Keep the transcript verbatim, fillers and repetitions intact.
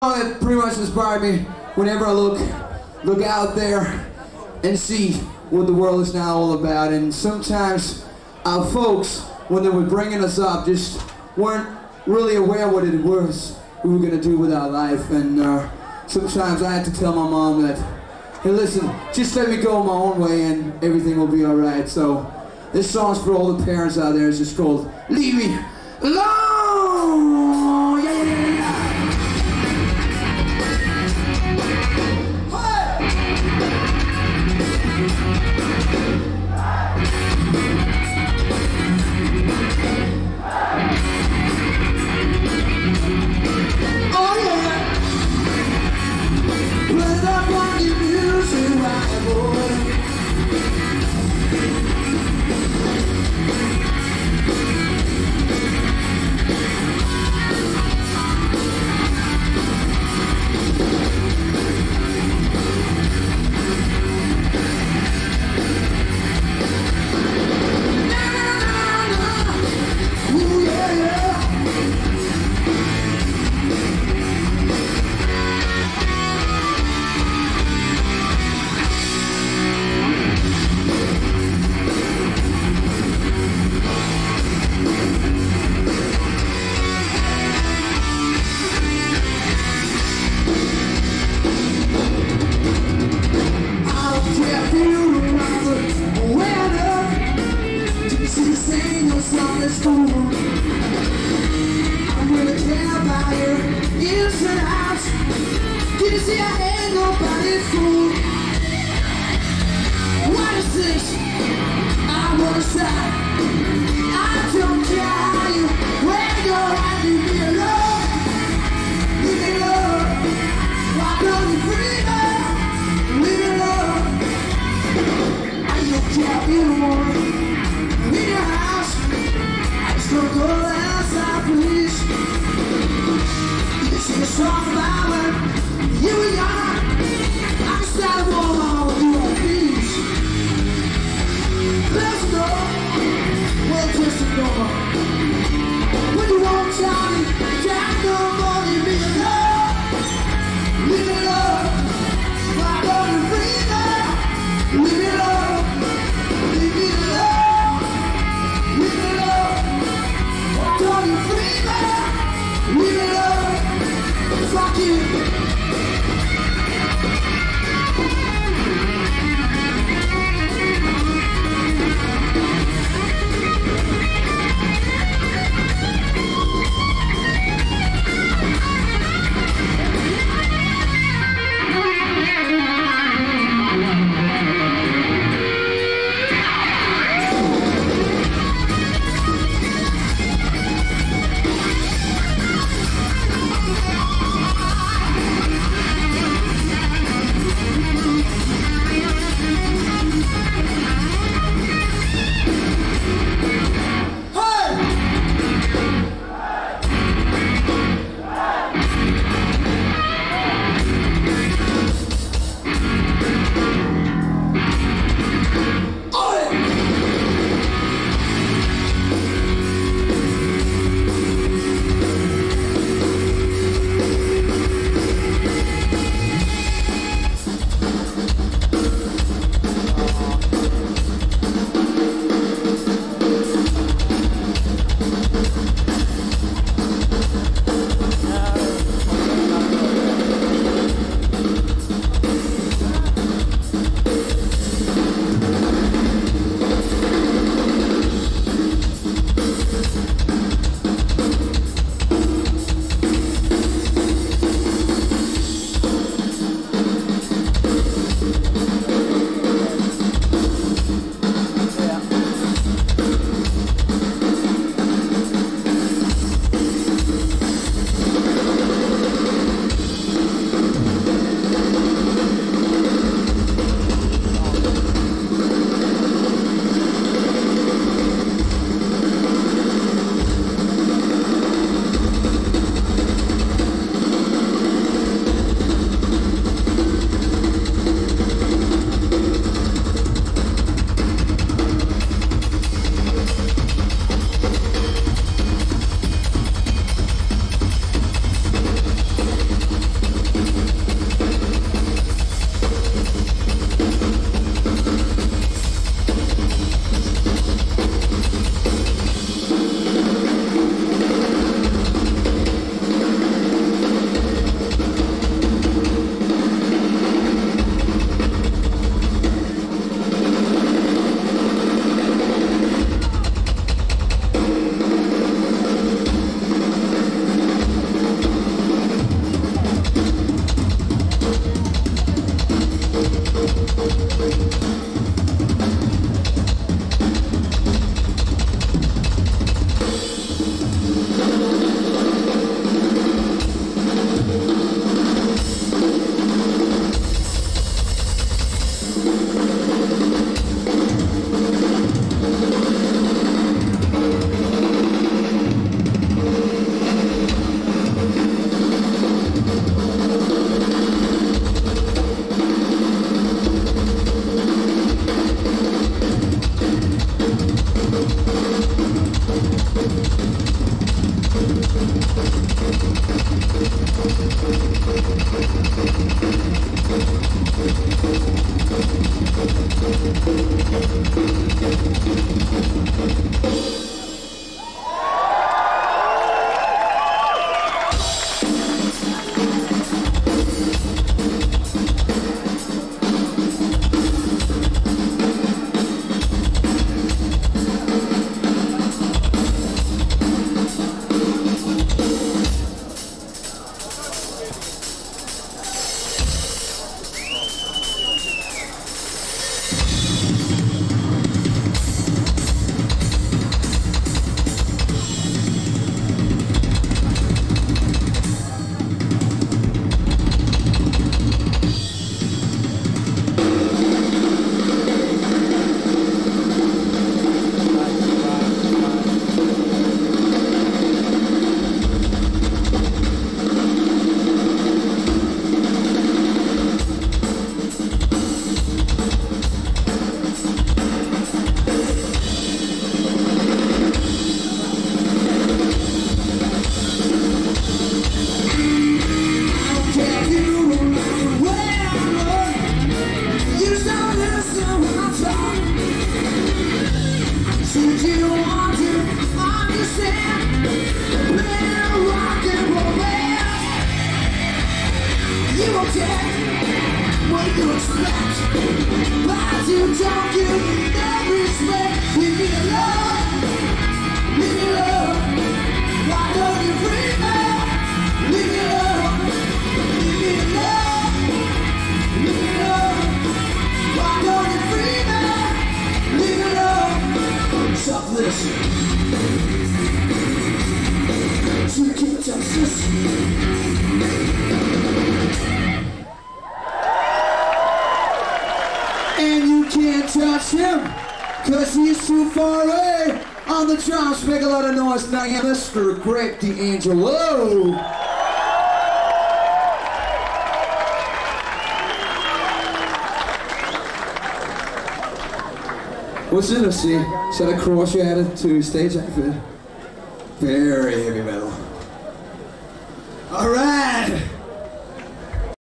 That pretty much inspired me whenever I look look out there and see what the world is now all about. And sometimes our folks, when they were bringing us up, just weren't really aware what it was we were going to do with our life. And uh, sometimes I had to tell my mom that, hey, listen, just let me go my own way and everything will be alright. So this song's for all the parents out there. It's just called Leave Me Alone! Yeah, yeah, yeah, yeah. And you can't touch him, cause he's too far away. On the drums, make a lot of noise, Nottingham, Mister Greg D'Angelo. What's in it, see? Is that a cross you added to stage outfit? Very heavy metal.